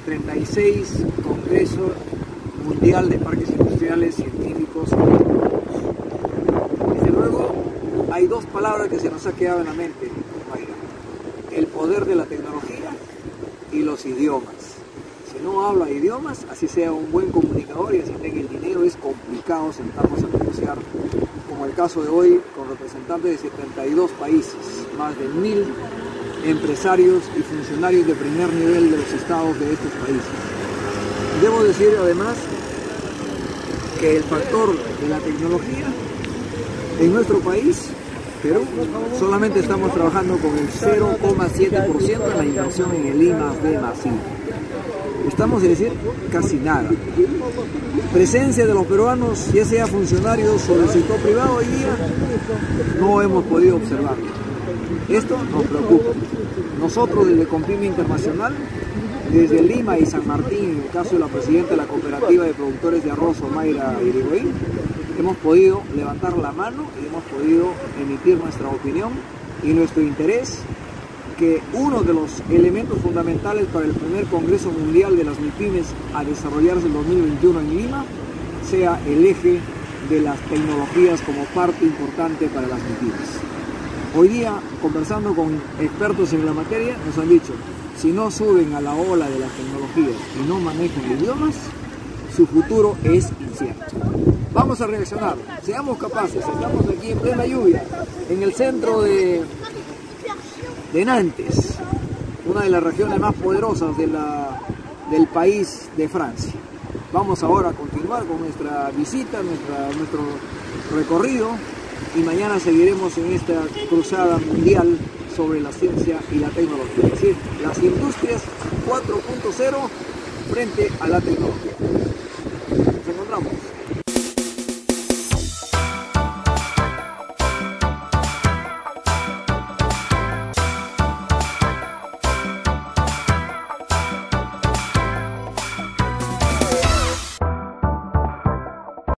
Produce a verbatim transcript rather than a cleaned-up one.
treinta y seis Congreso Mundial de Parques Industriales Científicos. Desde luego, hay dos palabras que se nos ha quedado en la mente, Mayra: el poder de la tecnología y los idiomas. Si no habla idiomas, así sea un buen comunicador y así tenga el dinero, es complicado sentarnos a negociar, como el caso de hoy, con representantes de setenta y dos países, más de mil empresarios y funcionarios de primer nivel de los estados de estos países. Debo decir además que el factor de la tecnología en nuestro país, Perú, solamente estamos trabajando con el cero coma siete por ciento de la inversión en el I más D más I. Estamos, es decir, casi nada. Presencia de los peruanos, ya sea funcionarios o del sector privado, hoy día no hemos podido observarlo. Esto nos preocupa. Nosotros desde Compime Internacional, desde Lima y San Martín, en el caso de la presidenta de la Cooperativa de Productores de Arroz, Mayra Irigoyen, hemos podido levantar la mano y hemos podido emitir nuestra opinión y nuestro interés que uno de los elementos fundamentales para el primer Congreso Mundial de las MIPYMES a desarrollarse en dos mil veintiuno en Lima sea el eje de las tecnologías como parte importante para las MIPYMES. Hoy día, conversando con expertos en la materia, nos han dicho: si no suben a la ola de las tecnologías y no manejan idiomas, su futuro es incierto. Vamos a reaccionar, seamos capaces. Estamos aquí en plena lluvia, en el centro de, de Nantes, una de las regiones más poderosas de la, del país de Francia. Vamos ahora a continuar con nuestra visita, nuestra, nuestro recorrido, y mañana seguiremos en esta cruzada mundial sobre la ciencia y la tecnología, es decir, las industrias cuatro punto cero frente a la tecnología. Nos encontramos.